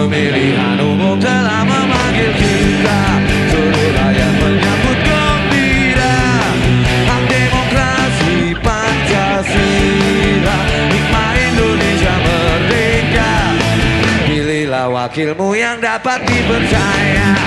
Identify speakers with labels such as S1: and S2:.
S1: Pemilihan umum telah memanggil kita, seluruh rakyat menyambut gembira. Hak demokrasi Pancasila, hikmah Indonesia merdeka. Pilihlah wakilmu yang dapat dipercaya.